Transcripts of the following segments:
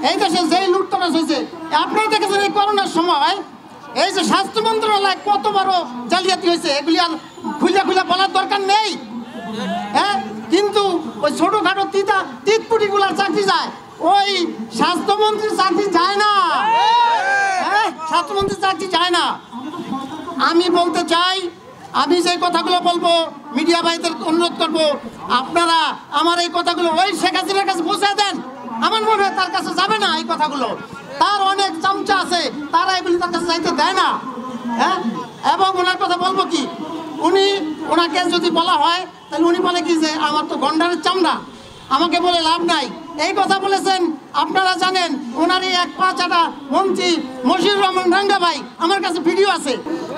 এই দেশে যেই লুটতরাজ হয়েছে, আপনারা দেখেছেন এই করোনার সময় এই যে স্বাস্থ্য মন্ত্রণালয় কত বড় জালিয়াতি হয়েছে, এগুলি আর খুলে খুলে বলার দরকার নেই। হ্যাঁ, কিন্তু ওই ছোটখাটো তিতপুটিগুলার চাকরি যায়, ওই স্বাস্থ্যমন্ত্রীর চাকরি যায় না। হ্যাঁ, স্বাস্থ্যমন্ত্রীর চাকরি যায় না। আমি বলতে চাই, আমি যে কথাগুলো বলবো মিডিয়া ভাইদের অনুরোধ করবো, আপনারা আমার এই কথাগুলো ওই শেখ হাসিনার কাছে পৌঁছে দেন। আমার মনে হয় তার কাছে যাবে না এই কথাগুলো, তার অনেক চামচা আছে, তারা এগুলি তার কাছে যাইতে দেয় না। হ্যাঁ, এবং ওনার কথা বলবো কি, ওনাকে যদি বলা হয় তাহলে উনি বলে কি যে আমার তো গন্ডারের চামড়া, আমাকে বলে লাভ নাই। এই কথা বলেছেন আপনারা জানেন। ওনারই এক পা চাটা মন্ত্রী মশিউর রহমান রাঙ্গা ভাই, আমার কাছে ভিডিও আছে।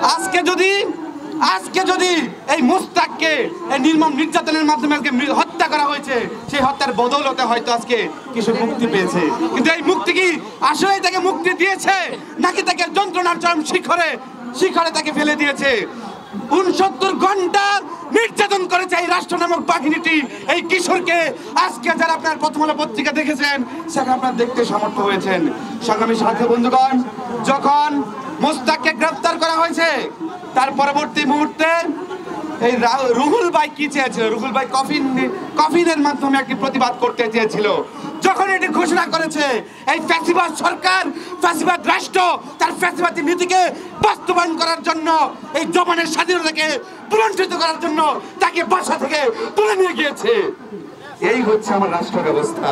আজকে যদি এই মুস্তাককে এই নির্মম নির্যাতনের মাধ্যমে আজকে হত্যা করা হয়েছে, সেই হত্যার বদৌলতে হয়তো আজকে কিছু মুক্তি পেয়েছে, কিন্তু এই মুক্তি কি আসলে তাকে মুক্তি দিয়েছে নাকি তাকে যন্ত্রণার চরম শিখরে তাকে ফেলে দিয়েছে? 69 ঘন্টা নির্যাতন করেছে এই রাষ্ট্র নামক বাহিনীটি এই কিশোরকে। আজকে যারা আপনার প্রথম আলো পত্রিকা দেখেছেন সেখানে আপনারা দেখতে সমর্থ হয়েছেন। সংগ্রামী সাথী বন্ধুগণ, যখন মুস্তাককে গ্রেফতার করা হয়েছে তার পরবর্তী মুহূর্তে এই রুহুল ভাই কি চেয়েছিল? রুহুল ভাই কফিনের মাধ্যমে একটি প্রতিবাদ করতে চেয়েছিল। যখন এটি ঘোষণা করেছে এই ফ্যাসিবাদ সরকার, ফ্যাসিবাদ রাষ্ট্র তার ফ্যাসিবাদী নীতিকে বাস্তবায়ন করার জন্য, এই জবানের স্বাধীনতাকে পুনরুজ্জীবিত করার জন্য তাকে বাসা থেকে তুলে নিয়ে গিয়েছে। এই হচ্ছে আমার রাষ্ট্র ব্যবস্থা,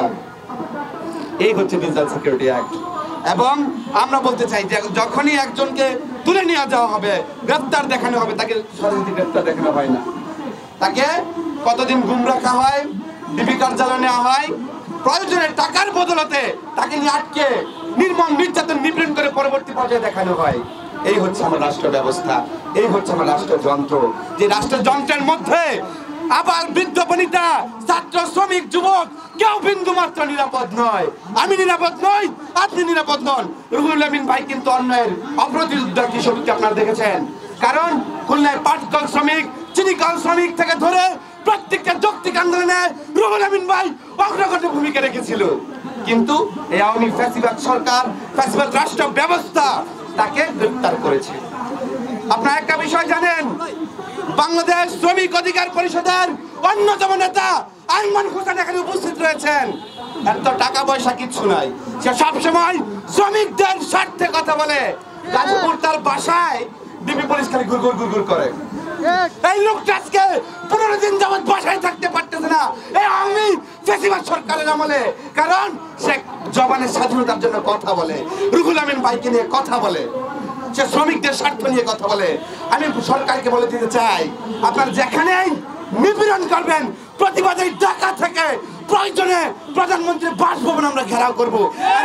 এই হচ্ছে ডিজিটাল সিকিউরিটি অ্যাক্ট। এবং আমরা বলতে চাই যে যখনই একজনকে তুলে নিয়ে যাওয়া হবে, গ্রেফতার দেখানো হবে, তাকে সরাসরি গ্রেফতার দেখানো হয় না, তাকে কতদিন গুম রাখা হয়, ডিবি কার্যালয়ে নেওয়া হয়, প্রয়োজনে টাকার বদলতে তাকে নিয়ে আটকে নির্মম নির্যাতন নিপীড়ন করে পরবর্তী পর্যায়ে দেখানো হয়। এই হচ্ছে আমার রাষ্ট্র ব্যবস্থা, এই হচ্ছে আমার রাষ্ট্রযন্ত্র। যে রাষ্ট্রযন্ত্রের মধ্যে আবার বৃদ্ধ বনিতা, ছাত্র, শ্রমিক, যুবক কেউ বিন্দু মাত্র নিরাপদ নয়। আমি নিরাপদ নই, আপনি নিরাপদ নন। রুহুল আমিন ভাই কিন্তু অন্যায়ের অপ্রতিরোধ কিশোরকে আপনারা দেখেছেন, কারণ খুলনায় পাটকল শ্রমিক, চিনিকল শ্রমিক থেকে ধরে প্রত্যেকটা যৌক্তিক আন্দোলনে রুহুল আমিন ভাই অগ্রগণ্য ভূমিকা রেখেছিল। কিন্তু এই আওয়ামী ফ্যাসিবাদ সরকার, ফ্যাসিবাদ রাষ্ট্র ব্যবস্থা তাকে গ্রেফতার করেছে। আপনারা একটা বিষয় জানেন, বাংলাদেশ শ্রমিক অধিকার পরিষদের অন্যতম নেতা আইমান হোসেন এখানে উপস্থিত রয়েছেন। এত টাকা পয়সা কিচ্ছু নাই, সে সবসময় শ্রমিকদের স্বার্থে কথা বলে। গাজীপুর তার বাসায় ডিবি পুলিশ খালি গুড়গুড় করে। এই লোকটা আজকে 15 দিন যাবত বাসায় থাকতে পারতেছে না এই আওয়ামী ফ্যাসিবাদ সরকারের আমলে, কারণ সে জবানের স্বাধীনতার জন্য কথা বলে, রুহুল আমিন ভাইকে নিয়ে কথা বলে, সে শ্রমিকদের স্বার্থ নিয়ে কথা বলে। আমি সরকারকে বলে দিতে চাই, আপনারা যেখানেই নিপীড়ন করবেন, প্রতিবাদের ঢাকা থেকে প্রয়োজনে প্রধানমন্ত্রীর বাসভবন আমরা ঘেরাও করব।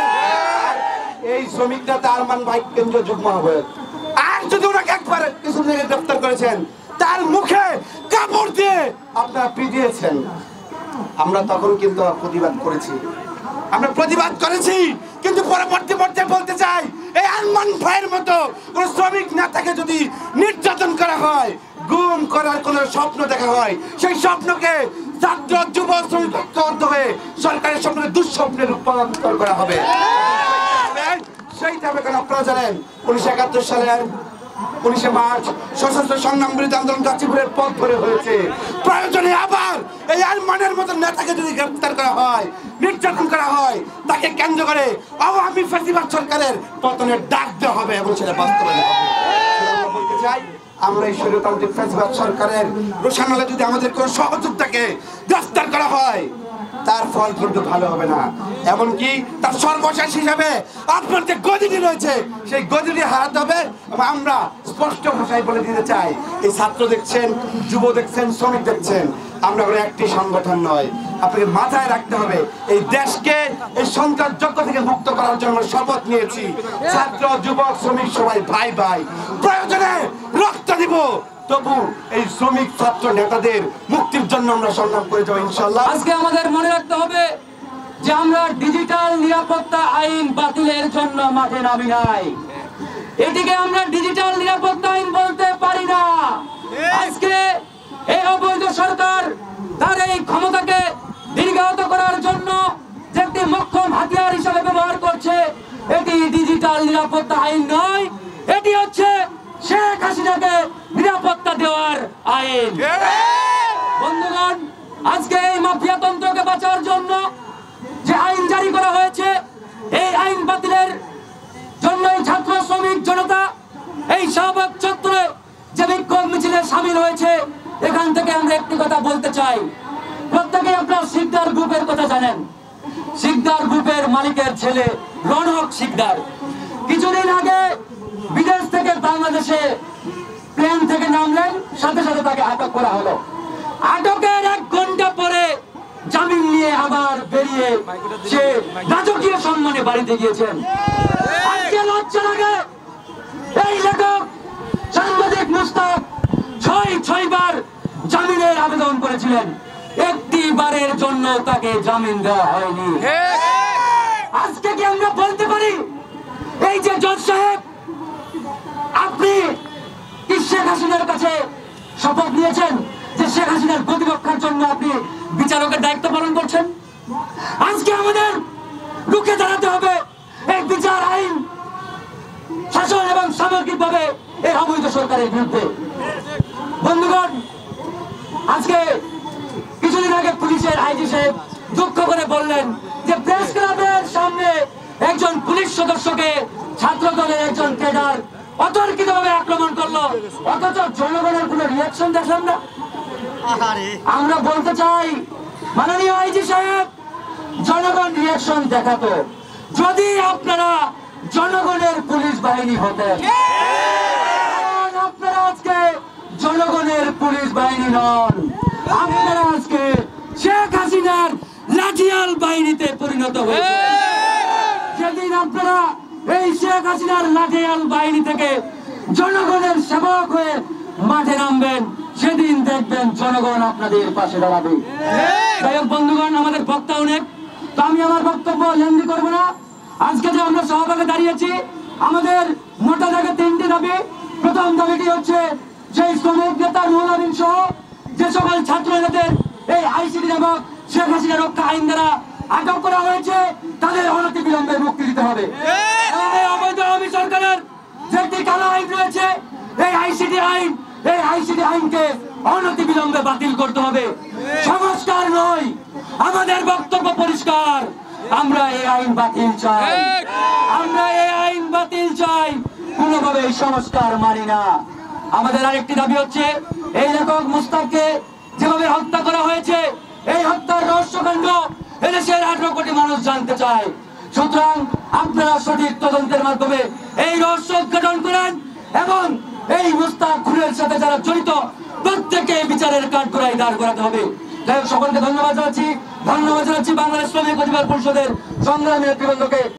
এই শ্রমিকরা আরমান ভাই কেন্দ্রীয় যুগ্ম আহ্বায়ক, আর যদি ওনাকে একবার কিছু জায়গায় গ্রেফতার করেছেন, তার মুখে কাপড় দিয়ে আপনারা পিটিয়েছেন। আমরা তখন কিন্তু প্রতিবাদ করেছি, কিন্তু পরবর্তী পর্যায়ে বলতে চাই, এই আরমান ভাইয়ের মতো কোন শ্রমিক নেতাকে যদি নির্যাতন করা হয়, গুম করার কোন স্বপ্ন দেখা হয়, সেই স্বপ্নকে ছাত্র, যুব, শ্রমিক ঐক্যবদ্ধ হয়ে সরকারের স্বপ্নকে দুঃস্বপ্নে রূপান্তর করা হবে। সেইটা কেন আপনারা জানেন, 1971 সালের 19 মার্চ সশস্ত্র সংগ্রাম বিরোধী আন্দোলন গাজীপুরের পথ ধরে হয়েছে। প্রয়োজনে আবার এই আরমানের মতো নেতাকে যদি গ্রেফতার করা হয়, নির্যাতন করা হয়, তাকে কেন্দ্র করে আওয়ামী ফ্যাসিবাদ সরকারের পতনের ডাক দেওয়া হবে এবং সেটা বাস্তবায়ন হবে। বলতে চাই, আমরা এই স্বৈরতান্ত্রিক ফ্যাসিবাদ সরকারের রোষানলে যদি আমাদের কোন সহযোদ্ধাকে গ্রেফতার করা হয়, তার ফল কিন্তু ভালো হবে না। এমনকি তার সর্বশেষ হিসাবে আপনার যে গদিটি রয়েছে, সেই গদিটি হারাতে হবে। এবং আমরা স্পষ্ট ভাষায় বলে দিতে চাই, এই ছাত্র দেখছেন, যুব দেখছেন, শ্রমিক দেখছেন, আমরা কোনো একটি সংগঠন নয়। আপনাকে মাথায় রাখতে হবে, এই দেশকে এই সন্ত্রাসযজ্ঞ থেকে মুক্ত করার জন্য শপথ নিয়েছি। ছাত্র, যুবক, শ্রমিক সবাই ভাই ভাই, প্রয়োজনে রক্ত দিব, তবু এই শ্রমিক ছাত্র নেতাদের মুক্তির জন্য আমরা সংগ্রাম করে যাবো ইনশাআল্লাহ। আজকে আমাদের মনে রাখতে হবে যে আমরা ডিজিটাল নিরাপত্তা আইন বাতিলের জন্য মাঠে নামি নাই। এটিকে আমরা ডিজিটাল নিরাপত্তা আইন বলতে পারি না। আজকে এই অবৈধ সরকার তার এই ক্ষমতাকে দীর্ঘায়িত করার জন্য যে একটি মোক্ষম হাতিয়ার হিসেবে ব্যবহার করে আইন বাতিলের জন্যই ছাত্র শ্রমিক জনতা এই শাহবাগ চত্বরে যে বিক্ষোভ মিছিলে সামিল হয়েছে। এখান থেকে আমরা একটি কথা বলতে চাই, প্রত্যেকে আপনার শিকদার গ্রুপের কথা জানেন। শিকদার গ্রুপের মালিকের ছেলে রনক শিকদার কিছুদিন আগে বিদেশ থেকে বাংলাদেশে প্লেন থেকে নামলেন, সাথে সাথে তাকে আটক করা হলো। আটকের 1 ঘন্টা পরে জামিন নিয়ে আবার বেরিয়ে সে রাজকীয় সম্মানে বাড়িতে গিয়েছেন। আজকে লজ্জা লাগে, এই লেখক সাংবাদিক মুস্তাক 6 বার জামিনের আবেদন করেছিলেন, একটি বারের জন্য তাকে জামিন দেওয়া হয়নি। আজকে কি আমরা বলতে পারি এই যে জজ সাহেব, আপনি কি শেখ হাসিনার কাছে শপথ নিয়েছেন যে শেখ হাসিনার প্রতিরক্ষার জন্য আপনি বিচারকের দায়িত্ব পালন করছেন? আজকে আমাদের রুখে দাঁড়াতে হবে এই বিচার, আইন, শাসন এবং সামগ্রিকভাবে এই অবৈধ সরকারের বিরুদ্ধে। বন্ধুগণ, আজকে কিছুদিন আগে পুলিশের আইজি সাহেব দুঃখ করে বললেন যে প্রেস ক্লাবের সামনে একজন পুলিশ সদস্যকে ছাত্র দলের একজন ক্যাডার অতর্কিতভাবে আক্রমণ করলো, অথচ জনগণের কোনো রিয়াকশন দেখলাম না। আমরা বলতে চাই মাননীয় আইজি সাহেব, জনগণ রিয়াকশন দেখাতো যদি আপনারা জনগণের পুলিশ বাহিনী হতেন। আপনারা আজকে জনগণের পুলিশ বাহিনী নন, আপনারা আজকে শেখ হাসিনার লাঠিয়াল বাহিনীতে পরিণত হয়েছে। যেদিন আপনারা এই শেখ হাসিনার লাঠিয়াল বাহিনী থেকে জনগণের সেবক হয়ে মাঠে নামবেন, সেদিন দেখবেন জনগণ আপনাদের পাশে দাঁড়াবে। যাই হোক বন্ধুগণ, আমাদের বক্তা অনেক, তো আমি আমার বক্তব্য লেন্দি করবো না। আজকে যে আমরা সহভাগে দাঁড়িয়েছি, আমাদের মোটা দাগে 3টি দাবি। প্রথম দাবিটি হচ্ছে সেই শ্রমিক নেতা রুহুল আমিন সহ যে সকল ছাত্র নেতাদের এই আইসিটি নামক শেখ হাসিনা রক্ষা আইন দ্বারা আটক করা হয়েছে, তাদের অনতি বিলম্বে মুক্তি দিতে হবে। এবং এই অবৈধ আওয়ামী সরকারের যে একটি কালো আইন রয়েছে, এই আইসিটি আইনকে অনতি বিলম্বে বাতিল করতে হবে। সংস্কার নয়, আমাদের বক্তব্য পরিষ্কার, আমরা এই আইন বাতিল চাই, আমরা এই আইন বাতিল চাই, কোনোভাবে এই সংস্কার মানি না। আমাদের আরেকটি দাবি হচ্ছে এই লেখক মুস্তাককে যেভাবে হত্যা করা হয়েছে, এই হত্যার রহস্যকাণ্ড এদেশের 18 কোটি মানুষ জানতে চায়। সুতরাং আপনারা সঠিক তদন্তের মাধ্যমে এই রহস্য উদ্ঘাটন করেন এবং এই মুস্তাক খুনের সাথে যারা জড়িত প্রত্যেককে বিচারের কাঠগড়ায় দাঁড় করাতে হবে। যাই হোক, সকলকে ধন্যবাদ জানাচ্ছি বাংলাদেশ শ্রমিক অধিকার পরিষদের সংগ্রামী নেতৃবৃন্দকে।